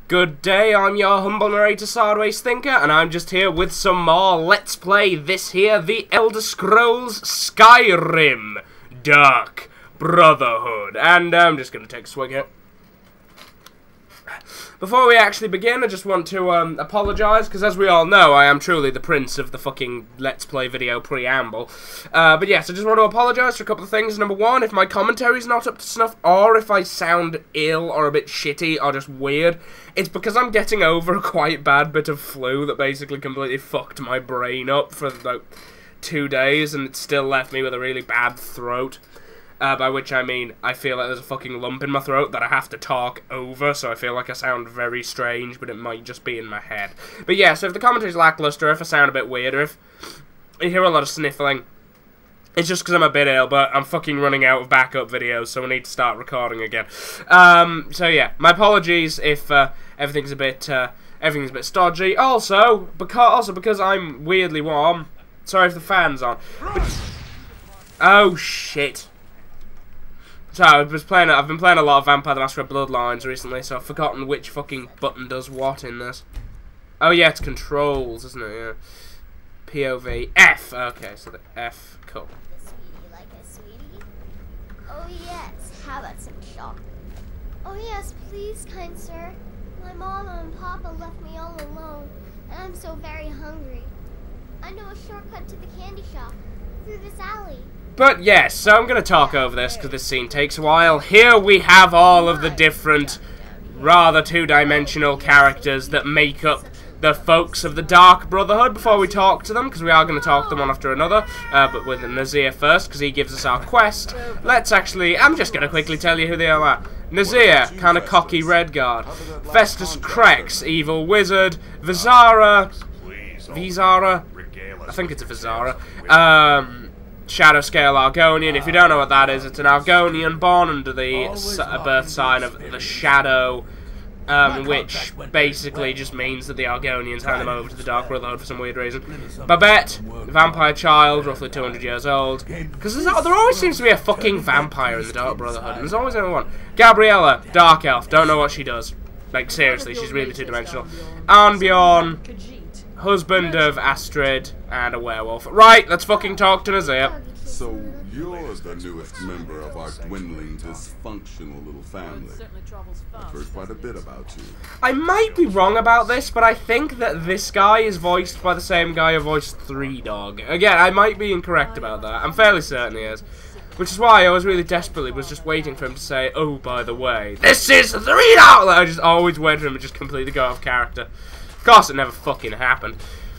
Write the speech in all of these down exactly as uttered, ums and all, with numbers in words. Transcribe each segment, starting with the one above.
Good day, I'm your humble narrator, Sideways Thinker, and I'm just here with some more Let's Play this here, The Elder Scrolls Skyrim Dark Brotherhood. And uh, I'm just going to take a swig here. Before we actually begin, I just want to um, apologise, because as we all know, I am truly the prince of the fucking Let's Play video preamble. Uh, but yes, I just want to apologise for a couple of things. Number one, if my commentary's not up to snuff, or if I sound ill, or a bit shitty, or just weird, it's because I'm getting over a quite bad bit of flu that basically completely fucked my brain up for about two days, and it still left me with a really bad throat. Uh, by which I mean, I feel like there's a fucking lump in my throat that I have to talk over, so I feel like I sound very strange, but it might just be in my head. But yeah, so if the commentary's lackluster, if I sound a bit weird, or if you hear a lot of sniffling, it's just because I'm a bit ill, but I'm fucking running out of backup videos, so I need to start recording again. Um, so yeah, my apologies if uh, everything's a bit, uh, everything's a bit stodgy. Also, because, also because I'm weirdly warm, sorry if the fan's on. But, oh shit. So, I was playing, I've been playing a lot of Vampire the Masquerade Bloodlines recently, so I've forgotten which fucking button does what in this. Oh yeah, it's controls, isn't it? Yeah. P O V. F! Okay, so the F. Cool. The sweetie like a sweetie? Oh yes, how about some chocolate? Oh yes, please, kind sir. My mama and papa left me all alone, and I'm so very hungry. I know a shortcut to the candy shop, through this alley. But yes, so I'm going to talk over this because this scene takes a while. Here we have all of the different, rather two-dimensional characters that make up the folks of the Dark Brotherhood before we talk to them, because we are going to talk to them one after another, uh, but with Nazir first, because he gives us our quest. Let's actually, I'm just going to quickly tell you who they all are. Nazir, kind of cocky Redguard. Festus Krex, evil wizard. Vizara, Vizara, I think it's a Vizara. Um... Shadowscale Argonian. If you don't know what that is, it's an Argonian born under the birth sign of the Shadow, um, which basically just means that the Argonians hand them over to the Dark Brotherhood for some weird reason. Babette, vampire child, roughly two hundred years old. Because there always seems to be a fucking vampire in the Dark Brotherhood, and there's always only one. Gabriella, Dark Elf, don't know what she does. Like, seriously, she's really two-dimensional. Arnbjorn, husband of Astrid, and a werewolf. Right, let's fucking talk to Nazir. So, you're the newest member of our dwindling, dysfunctional little family. I've heard quite a bit about you. I might be wrong about this, but I think that this guy is voiced by the same guy who voiced Three Dog. Again, I might be incorrect about that. I'm fairly certain he is. Which is why I was really desperately was just waiting for him to say, oh, by the way, this is Three Dog! I just always wait for him to just completely go off character. Of course, it never fucking happened.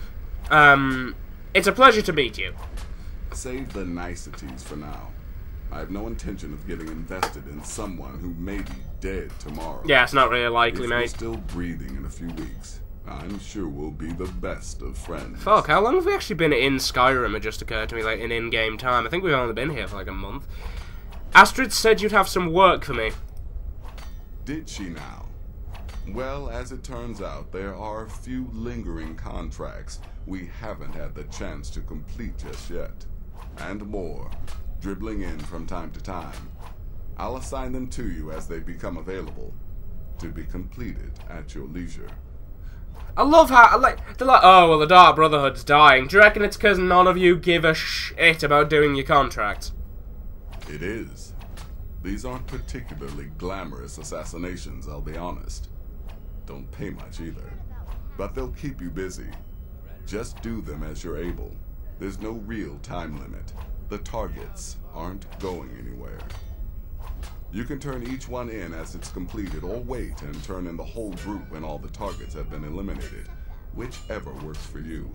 Um, it's a pleasure to meet you. Save the niceties for now. I have no intention of getting invested in someone who may be dead tomorrow. Yeah, it's not really likely, if mate. We're still breathing in a few weeks, I'm sure we'll be the best of friends. Fuck, how long have we actually been in Skyrim? It just occurred to me, like, in in-game time. I think we've only been here for, like, a month. Astrid said you'd have some work for me. Did she now? Well, as it turns out, there are a few lingering contracts we haven't had the chance to complete just yet. And more, dribbling in from time to time. I'll assign them to you as they become available, to be completed at your leisure. I love how, like, they're like, oh, well, the Dark Brotherhood's dying. Do you reckon it's because none of you give a shit about doing your contracts? It is. These aren't particularly glamorous assassinations, I'll be honest. Don't pay much either, but they'll keep you busy. Just do them as you're able. There's no real time limit. The targets aren't going anywhere. You can turn each one in as it's completed, or wait and turn in the whole group when all the targets have been eliminated. Whichever works for you.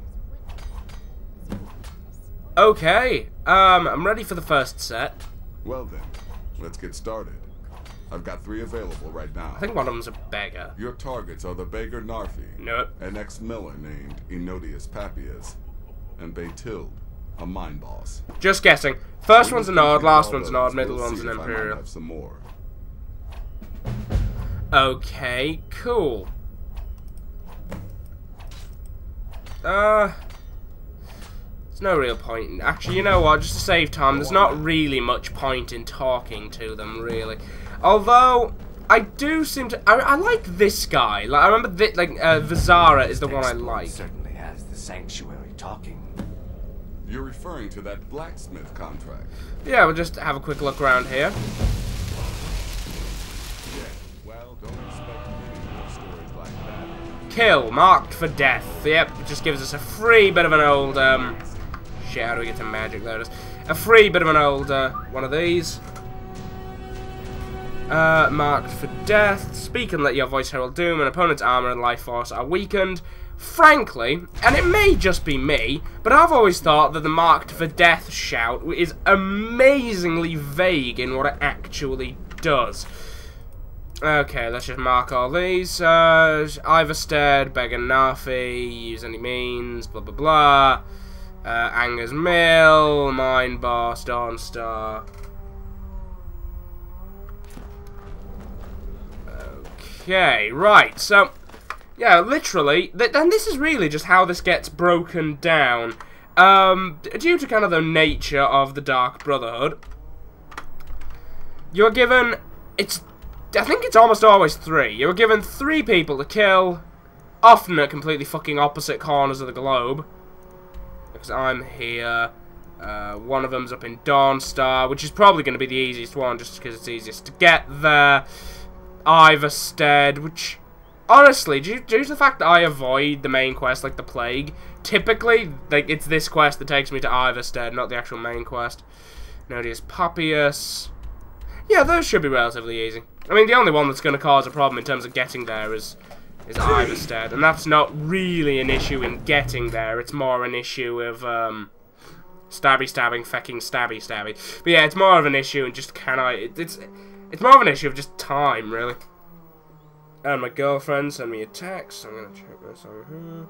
Okay, um, I'm ready for the first set. Well then, let's get started. I've got three available right now. I think one of them's a beggar. Your targets are the beggar Narfi, Nope. an ex-miller named Enodius Papias, and Baytild, a mine boss. Just guessing. First one's an odd, last one's an odd, middle one's an imperial. Have some more. Okay, cool. Uh, there's no real point in... Actually, you know what? Just to save time, there's not really much point in talking to them, really. Although, I do seem to... I, I like this guy. Like, I remember, th like, uh, Vizara is the one I like. Certainly has the sanctuary talking. You're referring to that blacksmith contract. Yeah, we'll just have a quick look around here. Yeah, well, don't expect any more stories like that. Kill, marked for death. Yep, it just gives us a free bit of an old, um... shit, how do we get to magic? There it is. A free bit of an old, uh, one of these. Uh, marked for death. Speak and let your voice herald doom. An opponent's armor and life force are weakened. Frankly, and it may just be me, but I've always thought that the marked for death shout is amazingly vague in what it actually does. Okay, let's just mark all these. Uh, Ivarstead, Beggar Nafi, use any means, blah blah blah. Uh, Anger's Mill, Mine Boss, Dawnstar. Okay, right, so, yeah, literally, th then this is really just how this gets broken down. Um, due to kind of the nature of the Dark Brotherhood, you're given, it's, I think it's almost always three. You're given three people to kill, often at completely fucking opposite corners of the globe. Because I'm here, uh, one of them's up in Dawnstar, which is probably going to be the easiest one, just because it's easiest to get there. Ivarstead, which, honestly, due, due to the fact that I avoid the main quest like the plague, typically, like, it's this quest that takes me to Ivarstead, not the actual main quest. Nodius Papius. Yeah, those should be relatively easy. I mean, the only one that's going to cause a problem in terms of getting there is, is Ivarstead, and that's not really an issue in getting there, it's more an issue of, um, stabby stabbing, fecking stabby stabby. But yeah, it's more of an issue and just can I, it, it's... It's more of an issue of just time, really. And my girlfriend sent me a text. I'm gonna check this over here.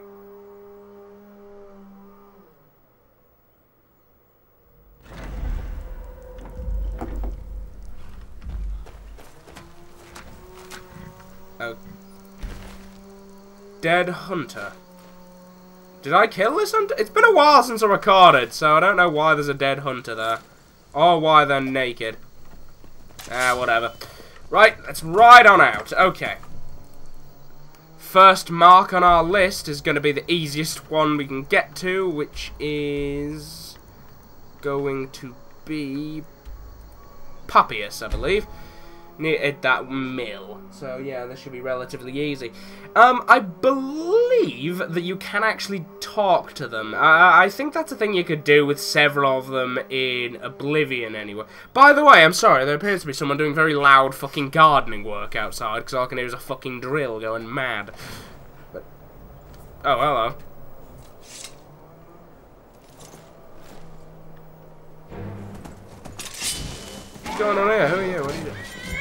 Oh. Dead hunter. Did I kill this hunter? It's been a while since I recorded, so I don't know why there's a dead hunter there. Or why they're naked. Ah, whatever. Right, let's ride on out. Okay. First mark on our list is going to be the easiest one we can get to, which is going to be Papius, I believe. Near that mill. So yeah, this should be relatively easy. Um, I believe that you can actually talk to them. I, I think that's a thing you could do with several of them in Oblivion anyway. By the way, I'm sorry, there appears to be someone doing very loud fucking gardening work outside, because all I can hear is a fucking drill going mad. But, oh, hello. What's going on here? Who are you? What are you doing?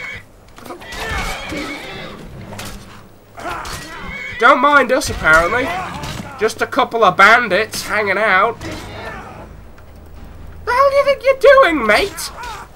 Don't mind us, apparently. Just a couple of bandits hanging out. What the hell do you think you're doing, mate?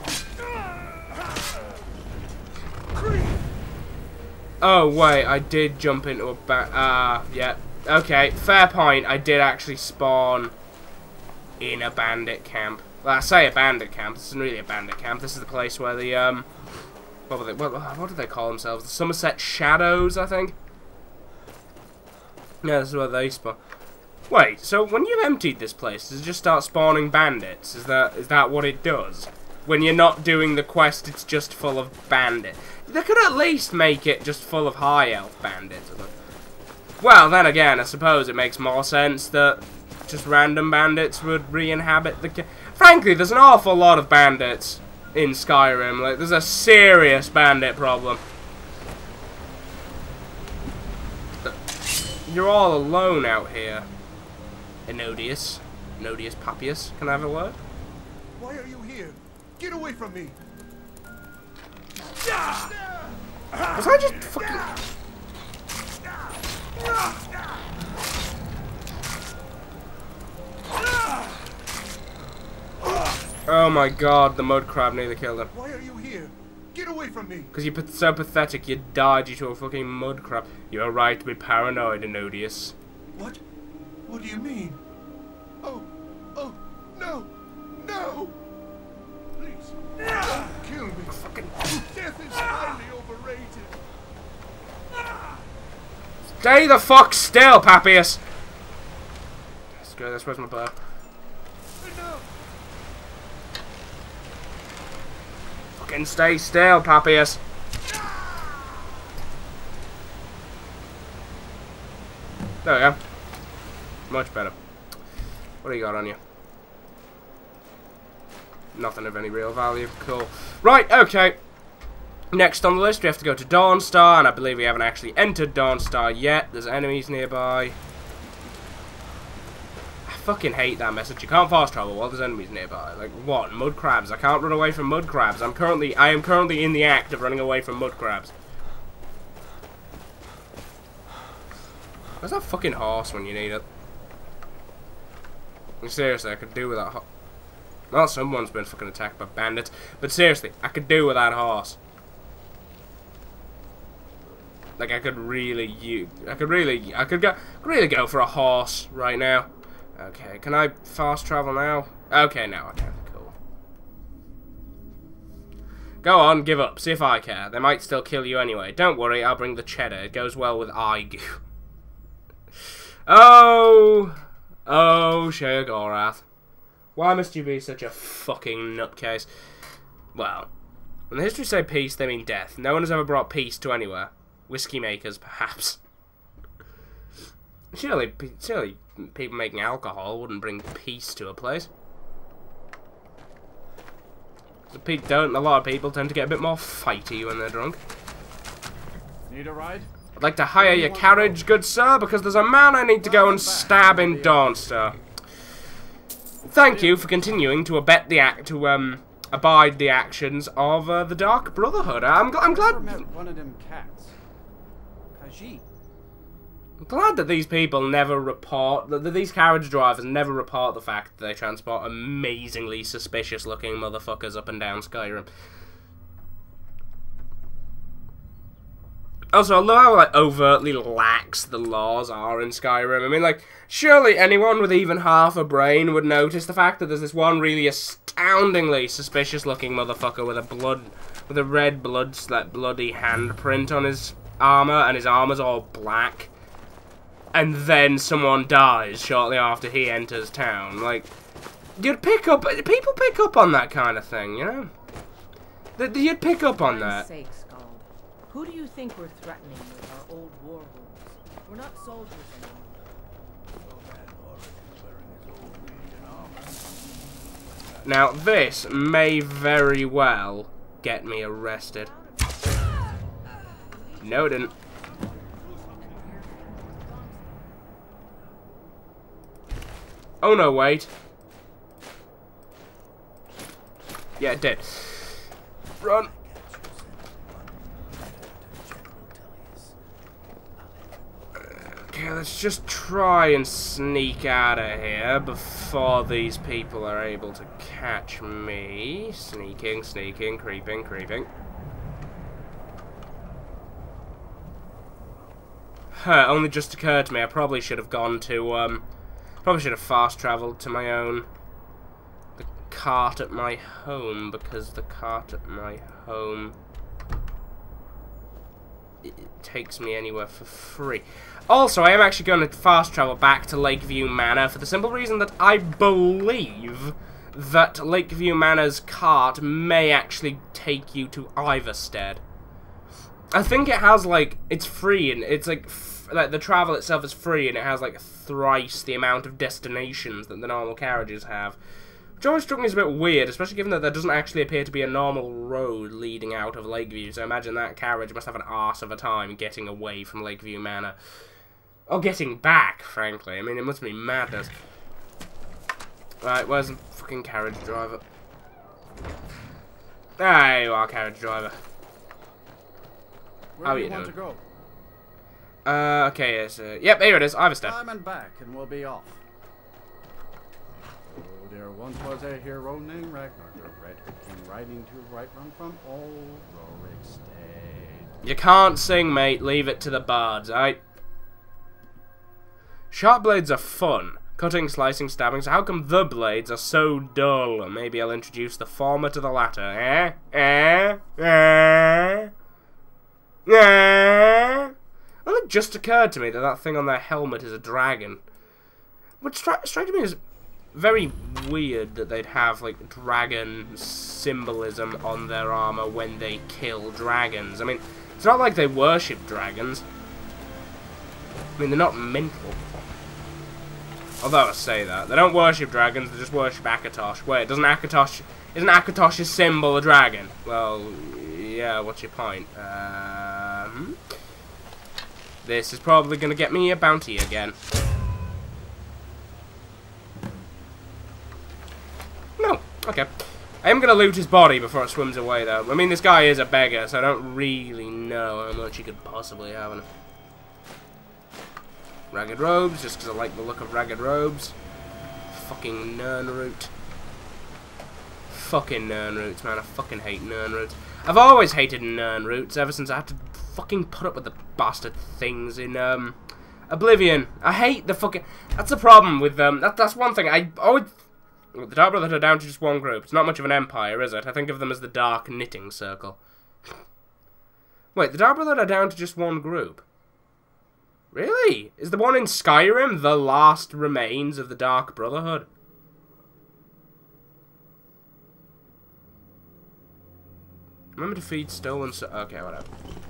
Oh, wait, I did jump into a ba- Ah, uh, yeah. Okay, fair point. I did actually spawn in a bandit camp. Well, I say a bandit camp. This isn't really a bandit camp. This is the place where the, um... What were they, what, what did they call themselves? The Somerset Shadows, I think? Yeah, this is where they spawn. Wait, so when you've emptied this place, does it just start spawning bandits? Is that is that what it does? When you're not doing the quest, it's just full of bandits. They could at least make it just full of high elf bandits. Well, then again, I suppose it makes more sense that just random bandits would re-inhabit the... Ca Frankly, there's an awful lot of bandits in Skyrim. Like, there's a serious bandit problem. You're all alone out here. Enodius. Enodius Papius. Can I have a word? Why are you here? Get away from me! Was I just fucking... Oh my god, the mud crab nearly killed him. Why are you here? Get away from me! Because you're so pathetic, you died due to a fucking mud crab. You're right to be paranoid, Enodius. What? What do you mean? Oh, oh, no, no! Please, don't kill me. Fucking... Death is highly over. Stay the fuck still, Papias! Screw this, where's my bow? Fucking stay still, Papias! There we go. Much better. What do you got on you? Nothing of any real value. Cool. Right, okay. Next on the list, we have to go to Dawnstar, and I believe we haven't actually entered Dawnstar yet. There's enemies nearby. I fucking hate that message. You can't fast travel while there's enemies nearby. Like, what? Mud crabs. I can't run away from mud crabs. I'm currently, I am currently in the act of running away from mud crabs. Where's that fucking horse when you need it? Seriously, I could do with that horse. Well, someone's been fucking attacked by bandits. But seriously, I could do with that horse. Like, I could really use... I could really... I could go... really go for a horse right now. Okay, can I fast travel now? Okay, now I can. Cool. Go on, give up. See if I care. They might still kill you anyway. Don't worry, I'll bring the cheddar. It goes well with Aigu. Oh... Oh, Sheogorath. Why must you be such a fucking nutcase? Well, when the history say peace, they mean death. No one has ever brought peace to anywhere. Whiskey makers, perhaps. Surely, surely people making alcohol wouldn't bring peace to a place. Don't a lot of people tend to get a bit more fighty when they're drunk? Need a ride? I'd like to hire your carriage, good sir, because there's a man I need to go and stab in Dawnstar. Thank you for continuing to abet the act to um abide the actions of uh, the Dark Brotherhood. I'm gl I'm glad. One of them cats. Khajiit. I'm glad that these people never report that these carriage drivers never report the fact that they transport amazingly suspicious-looking motherfuckers up and down Skyrim. Also, I love how like overtly lax the laws are in Skyrim. I mean, like, surely anyone with even half a brain would notice the fact that there's this one really astoundingly suspicious-looking motherfucker with a blood, with a red blood, like bloody handprint on his armor, and his armor's all black. And then someone dies shortly after he enters town. Like, you'd pick up, people pick up on that kind of thing, you know? You'd pick up on that. Who do you think we're threatening with our old war wounds? We're not soldiers anymore. Now, this may very well get me arrested. No, it didn't. Oh no, wait. Yeah, it did. Run. Okay, let's just try and sneak out of here before these people are able to catch me. Sneaking, sneaking, creeping, creeping. Huh, only just occurred to me, I probably should have gone to, um, probably should have fast traveled to my own, the cart at my home, because the cart at my home, it takes me anywhere for free. Also, I am actually going to fast travel back to Lakeview Manor for the simple reason that I believe that Lakeview Manor's cart may actually take you to Ivarstead. I think it has, like, it's free, and it's, like, f like, the travel itself is free, and it has, like, thrice the amount of destinations that the normal carriages have. Which always struck me as a bit weird, especially given that there doesn't actually appear to be a normal road leading out of Lakeview, so imagine that carriage must have an arse of a time getting away from Lakeview Manor. Or getting back, frankly. I mean, it must be madness. Right, where's the fucking carriage driver? There you are, carriage driver. Where How do you you want doing? to go? Uh, okay, yes, uh, yep, here it is, Ivarstead. Time and back, and we'll be off. Oh, there once was a hero named Ragnar the Red, who came riding to right run from old Rorikstead. You can't sing, mate. Leave it to the bards, alright? Sharp blades are fun. Cutting, slicing, stabbing. So how come the blades are so dull? Maybe I'll introduce the former to the latter. Eh? Eh? Eh? Eh? only just occurred to me that that thing on their helmet is a dragon. Which stri strikes me as very weird that they'd have, like, dragon symbolism on their armor when they kill dragons. I mean, it's not like they worship dragons. I mean, they're not mental. Although I say that. They don't worship dragons, they just worship Akatosh. Wait, doesn't Akatosh... Isn't Akatosh's symbol a dragon? Well, yeah, what's your point? Um... This is probably gonna get me a bounty again. No, okay. I am gonna loot his body before it swims away, though. I mean, this guy is a beggar, so I don't really know how much he could possibly have on him. Ragged robes, just because I like the look of ragged robes. Fucking Nirnroot. Fucking Nirnroots, man. I fucking hate Nirnroots. I've always hated Nirnroots ever since I had to fucking put up with the bastard things in, um, Oblivion. I hate the fucking... That's the problem with, um, that, that's one thing. I always... The Dark Brotherhood are down to just one group. It's not much of an empire, is it? I think of them as the Dark Knitting Circle. Wait, the Dark Brotherhood are down to just one group? Really? Is the one in Skyrim the last remains of the Dark Brotherhood? Remember to feed stolen so- okay, whatever.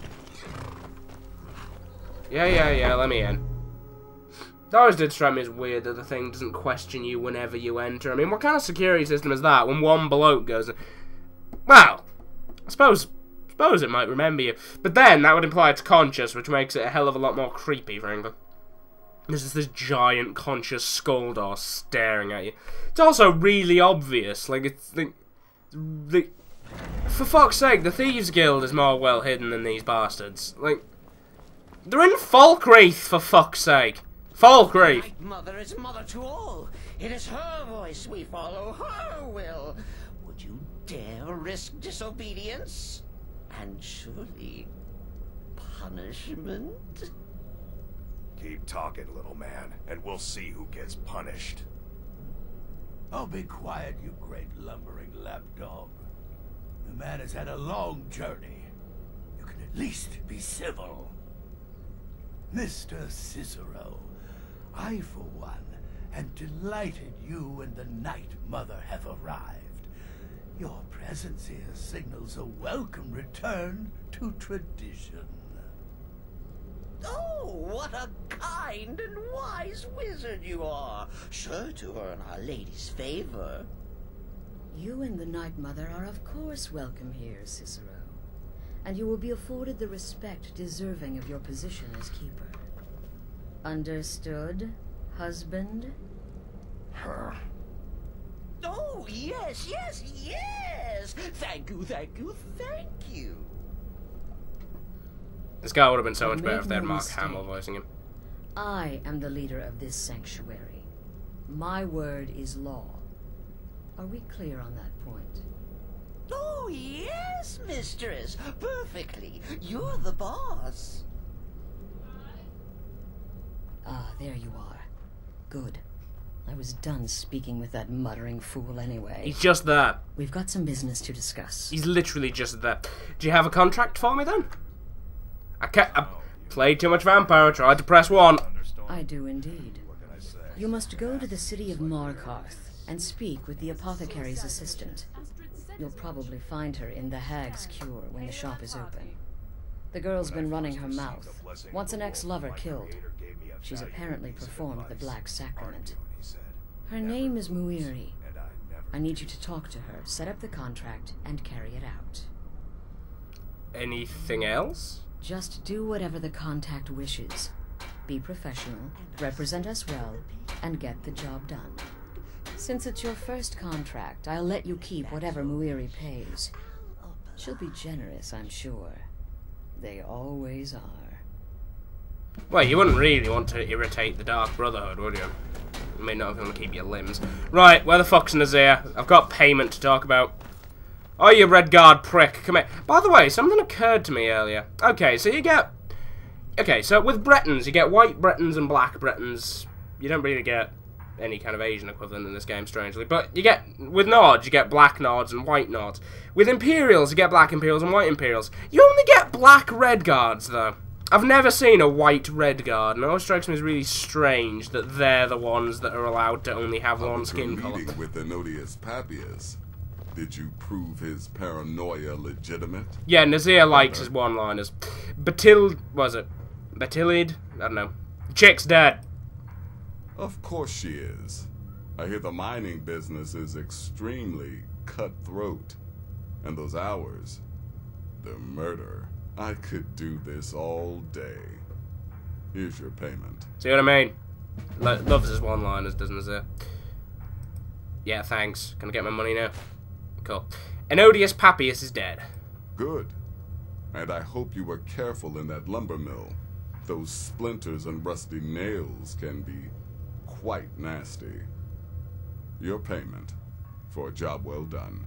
Yeah, yeah, yeah, let me in. It always did strike me as weird that the thing doesn't question you whenever you enter. I mean, what kind of security system is that when one bloke goes... Well, I suppose... suppose it might remember you. But then, that would imply it's conscious, which makes it a hell of a lot more creepy, frankly. There's just this giant conscious skull door staring at you. It's also really obvious. Like, it's... the, the, for fuck's sake, the Thieves Guild is more well hidden than these bastards. Like, they're in Falkreath, for fuck's sake. Falkreath! Night Mother is mother to all. It is her voice we follow, her will. Would you dare risk disobedience? And surely punishment? Keep talking, little man, and we'll see who gets punished. Oh, be quiet, you great lumbering lapdog. The man has had a long journey. You can at least be civil. Mister Cicero, I, for one, am delighted you and the Night Mother have arrived. Your presence here signals a welcome return to tradition. Oh, what a kind and wise wizard you are, sure to earn Our Lady's favor. You and the Night Mother are of course welcome here, Cicero. And you will be afforded the respect deserving of your position as keeper. Understood, husband? Her. Oh, yes, yes, yes! Thank you, thank you, thank you. This guy would have been so much Make better if they had no Mark mistake. Hamill voicing him. I am the leader of this sanctuary. My word is law. Are we clear on that point? Oh, yes, mistress. Perfectly. You're the boss. Ah, there you are. Good. I was done speaking with that muttering fool anyway. He's just there. We've got some business to discuss. He's literally just there. Do you have a contract for me then? I can't. I played too much vampire. Tried to press one. I do indeed. You must go to the city of Markarth and speak with the apothecary's assistant. You'll probably find her in the Hag's Cure when the shop is open. The girl's been running her mouth. Wants an ex-lover killed. She's apparently performed the Black Sacrament. Her name is Muiri. I need you to talk to her, set up the contract, and carry it out. Anything else? Just do whatever the contact wishes. Be professional, represent us well, and get the job done. Since it's your first contract, I'll let you keep whatever Muiri pays. She'll be generous, I'm sure. They always are. Well, you wouldn't really want to irritate the Dark Brotherhood, would you? You may not want to keep your limbs. Right, where the fuck's Nazir? I've got payment to talk about. Oh, you Red Guard prick, come here. By the way, something occurred to me earlier. Okay, so you get... Okay, so with Bretons, you get white Bretons and black Bretons. You don't really get any kind of Asian equivalent in this game, strangely. But you get... With Nords, you get black Nords and white Nords. With Imperials, you get black Imperials and white Imperials. You only get black Red Guards, though. I've never seen a white Redguard, and it always strikes me as really strange that they're the ones that are allowed to only have one skin color. Meeting with Ennodius Papias, did you prove his paranoia legitimate? Yeah, Nazir likes his one-liners. Batil... was it? Batilid? I don't know. Chick's dead. Of course she is. I hear the mining business is extremely cutthroat. And those hours, the murder. I could do this all day. Here's your payment. See what I mean? Lo loves his one-liners, doesn't Nazir? Yeah, thanks. Can I get my money now? Cool. Ennodius Papias is dead. Good. And I hope you were careful in that lumber mill. Those splinters and rusty nails can be quite nasty. Your payment for a job well done.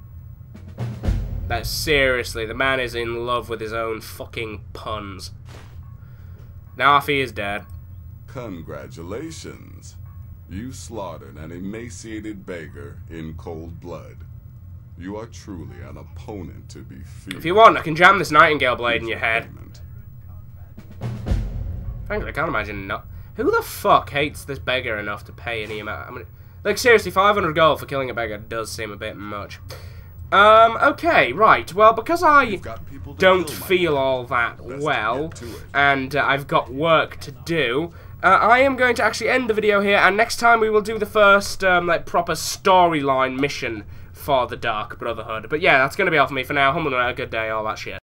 That seriously, the man is in love with his own fucking puns. Nafi is dead. Congratulations. You slaughtered an emaciated beggar in cold blood. You are truly an opponent to be feared. If you want, I can jam this Nightingale blade in your head. Frankly, I can't imagine not. Who the fuck hates this beggar enough to pay any amount? I mean, like, seriously, five hundred gold for killing a beggar does seem a bit much. Um, okay, right. Well, because I don't feel all that well, and uh, I've got work to do, uh, I am going to actually end the video here, and next time we will do the first, um, like, proper storyline mission for the Dark Brotherhood. But yeah, that's going to be all for me for now. Have a good day, all that shit.